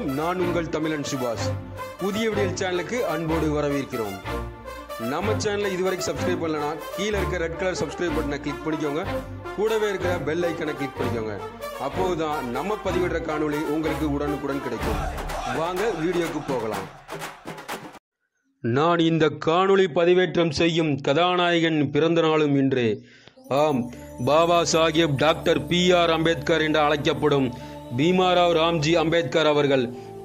வணக்கம், நான் உங்கள் தமிழன் சுபாஷ். புதிய விடியல் சேனலுக்கு அன்போடு வரவேற்கிறோம். நம்ம சேனலை இதுவரைக்கும் சப்ஸ்கிரைப் பண்ணலனா கீழே இருக்க ரெட் கலர் சப்ஸ்கிரைப் பட்டனை கிளிக் பண்ணிக்கோங்க. கூடவே இருக்கிற பெல் ஐக்கனை கிளிக் பண்ணிக்கோங்க. அப்போதுதான் நம்ம பதிவிடுற காணொளி உங்களுக்கு உடனுக்குடன் கிடைக்கும். வாங்க வீடியோக்கு போகலாம். நான் இந்த காணொளி பதிவேற்றம் செய்யும் கதாநாயகன் பிறந்த நாளும் இன்றே. ஆம், பாபா சாஹேப் டாக்டர் PR அம்பேத்கர் என்று அழைக்கப்படும் பீமாராவ் ராம்ஜி அம்பேத்கர் அவர்கள்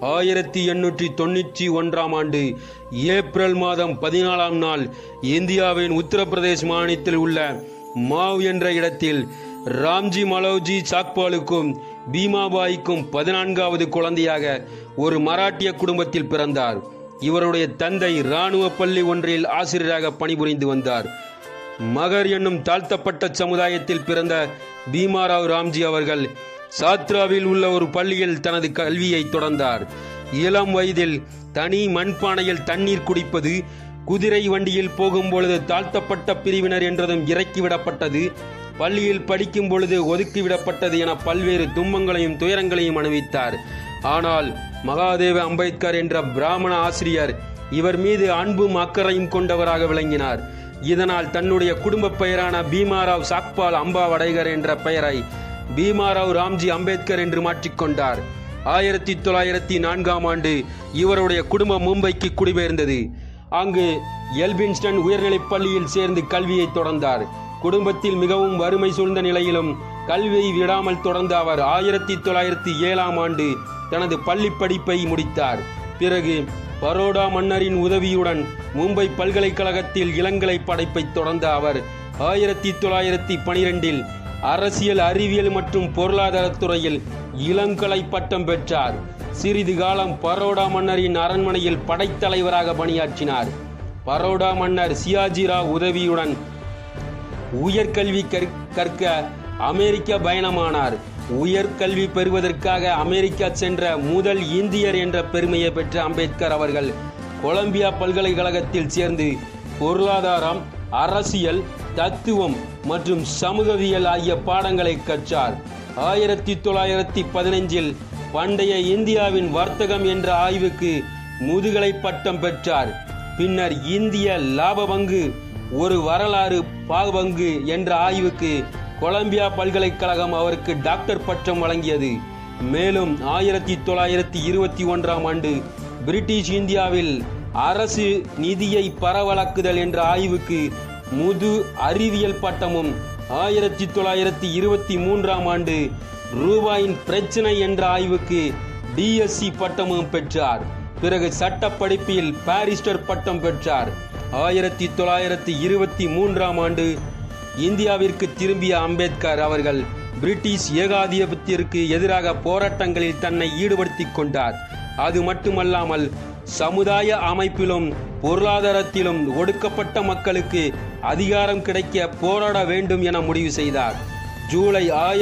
1891 ஆண்டு ஏப்ரல் மாதம் 14ஆம் நாள் இந்தியாவின் உத்தரப்பிரதேஷ் மாநிலத்தில் உள்ள மாவ் என்ற இடத்தில் ராம்ஜி மலோஜி சாக்பாலுக்கும் பீமாபாய்க்கும் 14வது குழந்தையாக ஒரு மராட்டிய குடும்பத்தில் பிறந்தார். இவருடைய தந்தை இராணுவ பள்ளி ஒன்றில் ஆசிரியராக பணிபுரிந்து வந்தார். மகர் என்னும் தாழ்த்தப்பட்ட சமுதாயத்தில் பிறந்த பீமாராவ் ராம்ஜி அவர்கள் சாத்ராவில் உள்ள ஒரு பள்ளியில் தனது கல்வியை தொடர்ந்தார். இளம் வயதில் தனி மண்பானையில் தண்ணீர் குடிப்பது, குதிரை வண்டியில் போகும் பொழுது தாழ்த்தப்பட்ட பிரிவினர் என்றதும் இறக்கிவிடப்பட்டது, பள்ளியில் படிக்கும் பொழுது ஒதுக்கிவிடப்பட்டது என பல்வேறு துன்பங்களையும் துயரங்களையும் அனுபவித்தார். ஆனால் மகாதேவ அம்பேத்கர் என்ற பிராமண ஆசிரியர் இவர் மீது அன்பும் அக்கறையும் கொண்டவராக விளங்கினார். இதனால் தன்னுடைய குடும்ப பெயரான பீமாராவ் சாக்பால் அம்பாவடைகர் என்ற பெயரை பீமாராவ் ராம்ஜி அம்பேத்கர் என்று மாற்றிக்கொண்டார். 1904ஆம் ஆண்டு இவருடைய குடும்பம் மும்பைக்கு குடிபெயர்ந்தது. அங்கு எல்பின்ஸ்டன் உயர்நிலைப் பள்ளியில் சேர்ந்து கல்வியை தொடர்ந்தார். குடும்பத்தில் மிகவும் வறுமை சூழ்ந்த நிலையிலும் கல்வியை விடாமல் தொடர்ந்த அவர் 1907ஆம் ஆண்டு தனது பள்ளி படிப்பை முடித்தார். பிறகு பரோடா மன்னரின் உதவியுடன் மும்பை பல்கலைக்கழகத்தில் இளங்கலை படைப்பை தொடர்ந்த அவர் 1912இல் அரசியல், அறிவியல் மற்றும் பொருளாதார துறையில் இளங்கலை பட்டம் பெற்றார். சிறிது காலம் பரோடா மன்னரின் அரண்மனையில் படைத்தலைவராக பணியாற்றினார். பரோடா மன்னர் சியாஜிராவ் உதவியுடன் உயர்கல்வி கற்க அமெரிக்க பயணமானார். உயர்கல்வி பெறுவதற்காக அமெரிக்கா சென்ற முதல் இந்தியர் என்ற பெருமையை பெற்ற அம்பேத்கர் அவர்கள் கொலம்பியா பல்கலைக்கழகத்தில் சேர்ந்து பொருளாதாரம், அரசியல், தத்துவம் மற்றும் சமூகவியல் ஆகிய பாடங்களை கற்றார். 1915இல் பண்டைய இந்தியாவின் வர்த்தகம் என்ற ஆய்வுக்கு முதுகலை பட்டம் பெற்றார். பின்னர் இந்திய லாப பங்கு ஒரு வரலாறு பாகபங்கு என்ற ஆய்வுக்கு கொலம்பியா பல்கலைக்கழகம் அவருக்கு டாக்டர் பட்டம் வழங்கியது. மேலும் 1921ஆம் ஆண்டு பிரிட்டிஷ் இந்தியாவில் அரசு நிதியை பரவலாக்குதல் என்ற ஆய்வுக்கு முது அறிவியல் பட்டமும் 1923ஆம் ஆண்டு ரூபாயின் பிரச்சனை என்ற ஆய்வுக்கு DSc பட்டமும் பெற்றார். பிறகு சட்ட படிப்பில் பாரிஸ்டர் பட்டம் பெற்றார். 1923ஆம் ஆண்டு இந்தியாவிற்கு திரும்பிய அம்பேத்கர் அவர்கள் பிரிட்டிஷ் ஏகாதிபத்தியத்திற்கு எதிராக போராட்டங்களில் தன்னை ஈடுபடுத்திக் கொண்டார். அது மட்டுமல்லாமல் சமுதாய அமைப்பிலும் பொருளாதாரத்திலும் ஒடுக்கப்பட்ட மக்களுக்கு அதிகாரம் கிடைக்க போராட வேண்டும் என முடிவு செய்தார். ஜூலை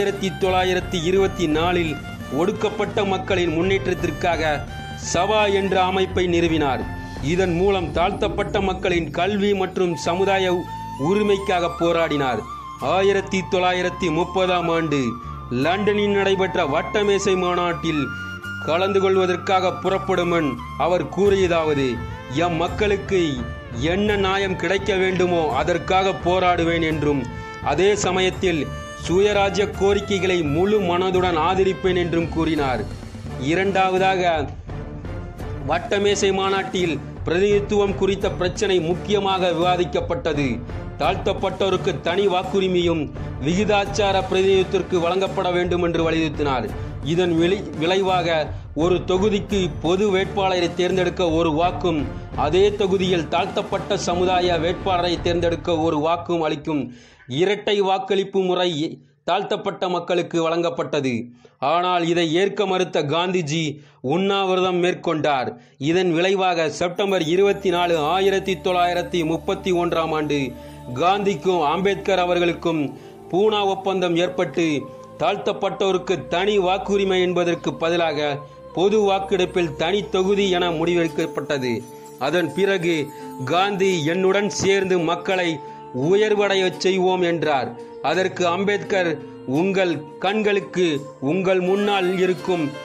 1924இல் ஒடுக்கப்பட்ட மக்களின் முன்னேற்றத்திற்காக சபா என்ற அமைப்பை நிறுவினார். இதன் மூலம் தாழ்த்தப்பட்ட மக்களின் கல்வி மற்றும் சமுதாய உரிமைக்காக போராடினார். 1930ஆம் ஆண்டு லண்டனில் நடைபெற்ற வட்டமேசை மாநாட்டில் கலந்து கொள்வதற்காக புறப்படும் முன் அவர் கூறியதாவது: எம் மக்களுக்கு என்ன நியாயம் கிடைக்க வேண்டுமோ அதற்காக போராடுவேன் என்றும், அதே சமயத்தில் சுயராஜ்ய கோரிக்கைகளை முழு மனதுடன் ஆதரிப்பேன் என்றும் கூறினார். இரண்டாவதாக, வட்டமேசை மாநாட்டில் பிரதிநிதித்துவம் குறித்த பிரச்சனை முக்கியமாக விவாதிக்கப்பட்டது. தாழ்த்தப்பட்டோருக்கு தனி வாக்குரிமையும் விகிதாச்சார பிரதிநிதித்துவத்திற்கு வழங்கப்பட வேண்டும் என்று வலியுறுத்தினார். இதன் விளைவாக ஒரு தொகுதிக்கு பொது வேட்பாளரை தேர்ந்தெடுக்க ஒரு வாக்கும், அதே தொகுதியில் தாழ்த்தப்பட்ட சமுதாய வேட்பாளரை தேர்ந்தெடுக்க ஒரு வாக்கும் அளிக்கும் இரட்டை வாக்களிப்பு முறை தாழ்த்தப்பட்ட மக்களுக்கு வழங்கப்பட்டது. ஆனால் இதை ஏற்க மறுத்த காந்திஜி உண்ணாவிரதம் மேற்கொண்டார். இதன் விளைவாக செப்டம்பர் 24, 1931ஆம் ஆண்டு காந்திக்கும் அம்பேத்கர் அவர்களுக்கும் பூனா ஒப்பந்தம் ஏற்பட்டு தாழ்த்தப்பட்டோருக்கு தனி வாக்குரிமை என்பதற்கு பதிலாக பொது வாக்கெடுப்பில் தனி தொகுதி என முடிவெடுக்கப்பட்டது. அதன் பிறகு காந்தி என்னுடன் சேர்ந்து மக்களை உயர்வடைய செய்வோம் என்றார். அதற்கு அம்பேத்கர், உங்கள் கண்களுக்கு உங்கள் முன்னால் இருக்கும்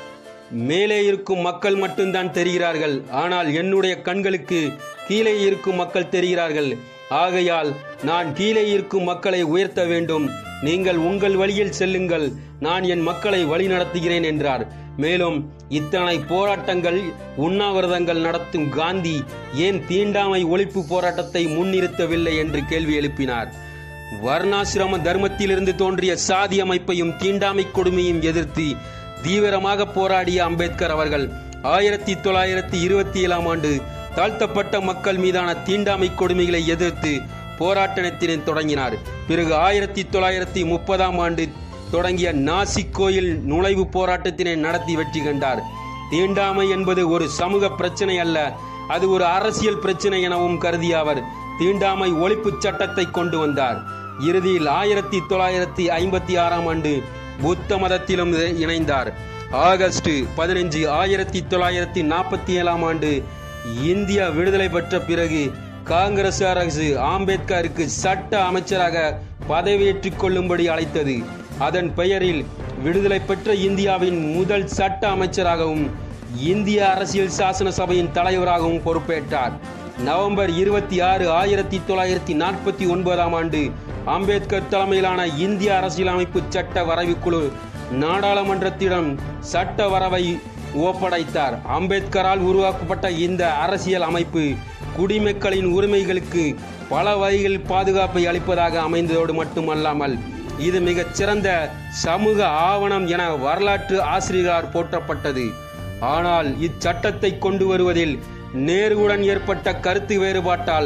மேலே இருக்கும் மக்கள் மட்டும்தான் தெரிகிறார்கள், ஆனால் என்னுடைய கண்களுக்கு கீழே இருக்கும் மக்கள் தெரிகிறார்கள். ஆகையால் நான் கீழே இருக்கும் மக்களை உயர்த்த வேண்டும். நீங்கள் உங்கள் வழியில் செல்லுங்கள், நான் என் மக்களை வழி நடத்துகிறேன் என்றார். மேலும் இத்தனை போராட்டங்கள், உண்ணாவிரதங்கள் நடத்தும் காந்தி ஏன் தீண்டாமை ஒழிப்பு போராட்டத்தை முன்னிறுத்தவில்லை என்று கேள்வி எழுப்பினார். வர்ணாசிரம தர்மத்திலிருந்து தோன்றிய சாதி அமைப்பையும் தீண்டாமை கொடுமையும் எதிர்த்து தீவிரமாக போராடிய அம்பேத்கர் அவர்கள் 1927ஆம் ஆண்டு தாழ்த்தப்பட்ட மக்கள் மீதான தீண்டாமை கொடுமைகளை எதிர்த்து போராட்டத்தினை தொடங்கினார். பிறகு 1930ஆம் ஆண்டு தொடங்கிய நாசிக் கோயில் நுழைவு போராட்டத்தினை நடத்தி வெற்றி கண்டார். தீண்டாமை என்பது ஒரு சமூக பிரச்சனை அல்ல, அது ஒரு அரசியல் பிரச்சனை எனவும் கருதிய அவர் தீண்டாமை ஒழிப்பு சட்டத்தை கொண்டு வந்தார். இறுதியில் 1956ஆம் ஆண்டு புத்த மதத்திலும் இணைந்தார். ஆகஸ்ட் 15, 1947ஆம் ஆண்டு இந்தியா விடுதலை பெற்ற பிறகு காங்கிரஸ் அரசு அம்பேத்கருக்கு சட்ட அமைச்சராக பதவியேற்றுக் கொள்ளும்படி அழைத்தது. அதன் பெயரில் விடுதலை பெற்ற இந்தியாவின் முதல் சட்ட அமைச்சராகவும் இந்திய அரசியல் சாசன சபையின் தலைவராகவும் பொறுப்பேற்றார். நவம்பர் 26, 1949ஆம் ஆண்டு அம்பேத்கர் தலைமையிலான இந்திய அரசியலமைப்பு சட்ட வரைவுக்குழு நாடாளுமன்றத்திடம் சட்ட வரைவை ஒப்படைத்தார். அம்பேத்கரால் உருவாக்கப்பட்ட இந்த அரசியல் அமைப்பு குடிமக்களின் உரிமைகளுக்கு பல வகைகளில் பாதுகாப்பை அளிப்பதாக அமைந்ததோடு மட்டுமல்லாமல் இது மிகச் சிறந்த சமூக ஆவணம் என வரலாற்று ஆசிரியரால் போற்றப்பட்டது. ஆனால் இச்சட்டத்தை கொண்டு வருவதில் நேருவுடன் ஏற்பட்ட கருத்து வேறுபாட்டால்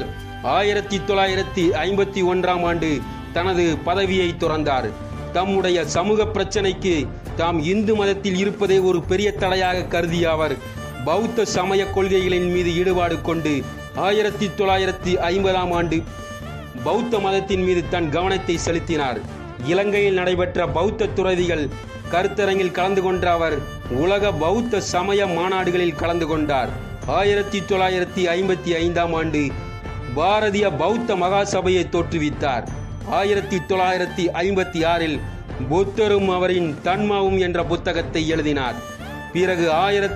1951ஆம் ஆண்டு தனது பதவியை துறந்தார். தம்முடைய சமூக பிரச்சனைக்கு தாம் இந்து மதத்தில் இருப்பதே ஒரு பெரிய தடையாக கருதிய அவர் பௌத்த சமய கொள்கைகளின் மீது ஈடுபாடு கொண்டு 1950ஆம் ஆண்டு பௌத்த மதத்தின் மீது தன் கவனத்தை செலுத்தினார். இலங்கையில் நடைபெற்ற பௌத்த துறவிகள் கருத்தரங்கில் கலந்து கொண்ட அவர் உலக பௌத்த சமய மாநாடுகளில் கலந்து கொண்டார். 1955ஆம் ஆண்டு பாரதிய பௌத்த மகாசபையை தோற்றுவித்தார். 1956இல் புத்தரும் அவரின் தன்மாவும் என்ற புத்தகத்தை எழுதினார். பிறகு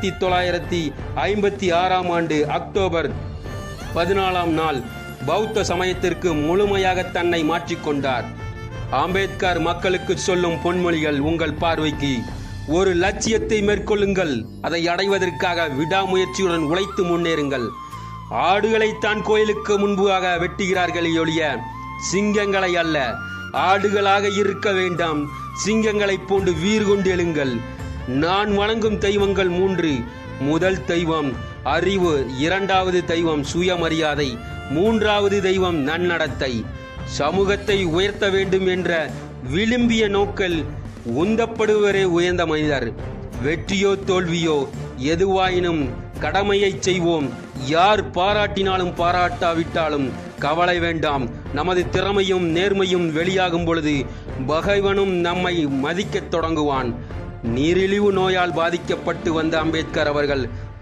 1956ஆம் ஆண்டு அக்டோபர் 14ஆம் நாள் பௌத்த சமயத்திற்கு முழுமையாக தன்னை மாற்றிக்கொண்டார். அம்பேத்கர் மக்களுக்கு சொல்லும் பொன்மொழிகள் உங்கள் பார்வைக்கு: ஒரு லட்சியத்தை மேற்கொள்ளுங்கள், அதை அடைவதற்காக விடாமுயற்சியுடன் உழைத்து முன்னேறுங்கள். ஆடுகளைத்தான் கோயிலுக்கு முன்பாக வெட்டுகிறார்களே ஒழிய சிங்கங்களை அல்ல. ஆடுகளாக இருக்க வேண்டாம், சிங்கங்களைப் போன்று வீர் கொண்டு எழுங்கள். நான் வணங்கும் தெய்வங்கள் 3. முதல் தெய்வம் அறிவு, 2வது தெய்வம் சுயமரியாதை, 3வது தெய்வம் நன்னடத்தை. சமூகத்தை உயர்த்த வேண்டும் என்ற விளிம்பிய நோக்கில் உந்தப்படுவரே உயர்ந்த மனிதர். வெற்றியோ தோல்வியோ எதுவாயினும் கடமையை செய்வோம். யார் பாராட்டினாலும் பாராட்டாவிட்டாலும் கவலை வேண்டாம். நமது திறமையும் நேர்மையும் வெளியாகும் பொழுது பகைவனும் நம்மை மதிக்கத் தொடங்குவான். நீரிழிவு நோயால் பாதிக்கப்பட்டு வந்த அம்பேத்கர் அவர்கள்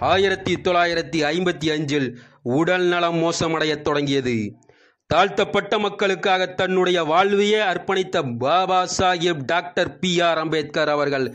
1955இல் உடல் நலம் மோசமடையத் தொடங்கியது. தாழ்த்தப்பட்ட மக்களுக்காக தன்னுடைய வாழ்வையே அர்ப்பணித்த பாபா சாஹிப் டாக்டர் P.R. அம்பேத்கர் அவர்கள்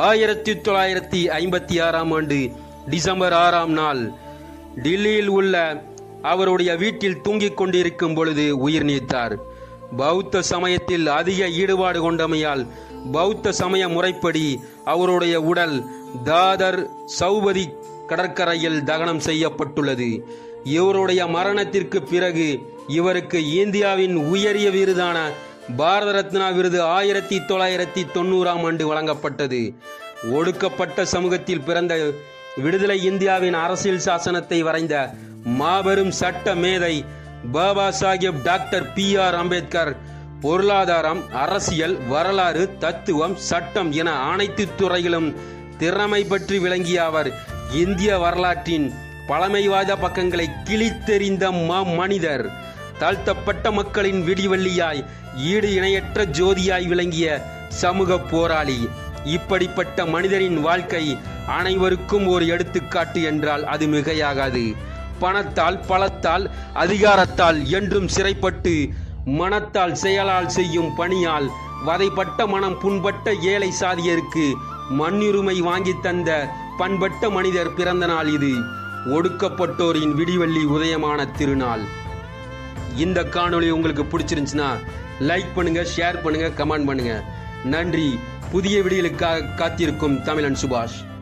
1956ஆம் ஆண்டு டிசம்பர் 6ஆம் நாள் டில்லியில் உள்ள அவருடைய வீட்டில் தூங்கிக் கொண்டிருக்கும் பொழுது உயிர் நீத்தார். பௌத்த சமயத்தில் அதிக ஈடுபாடு கொண்டமையால் பௌத்த சமய முறைப்படி அவருடைய உடல் தாதர் சௌபதி கடற்கரையில் தகனம் செய்யப்பட்டுள்ளது. இவருடைய மரணத்திற்கு பிறகு இவருக்கு இந்தியாவின் உயரிய விருதான பாரத ரத்னா விருது 1990ஆம் ஆண்டு வழங்கப்பட்டது. ஒடுக்கப்பட்ட சமூகத்தில் பிறந்த விடுதலை இந்தியாவின் அரசியல் சாசனத்தை வரைந்த மாபெரும் சட்ட மேதை பாபா சாஹிப் டாக்டர் P.R. அம்பேத்கர் பொருளாதாரம், அரசியல், வரலாறு, தத்துவம், சட்டம் என அனைத்து துறைகளும் திறமை பற்றி விளங்கிய அவர் இந்திய வரலாற்றின் பழமைவாத பக்கங்களை கிழித்தெறிந்த மனிதர். தாழ்த்தப்பட்ட மக்களின் விடிவெள்ளியாய், ஈடு இணையற்ற ஜோதியாய் விளங்கிய சமூக போராளி. இப்படிப்பட்ட மனிதரின் வாழ்க்கை அனைவருக்கும் ஒரு எடுத்துக்காட்டு என்றால் அது மிகையாகாது. பணத்தால், பலத்தால், அதிகாரத்தால் என்றும் சிறைப்பட்டு மனத்தால் செயலால் செய்யும் பணியால் வதைப்பட்ட மனம் புண்பட்ட ஏழை சாதியருக்கு மண்ணுரிமை வாங்கி தந்த பண்பட்ட மனிதர் பிறந்த நாள் இது. ஒடுக்கப்பட்டோரின் விடிவெள்ளி உதயமான திருநாள். இந்த காணொளி உங்களுக்கு பிடிச்சிருந்துச்சுன்னா லைக் பண்ணுங்க, ஷேர் பண்ணுங்க, கமெண்ட் பண்ணுங்க. நன்றி. புதிய வீடியோகளுக்காக காத்திருக்கும் தமிழன் சுபாஷ்.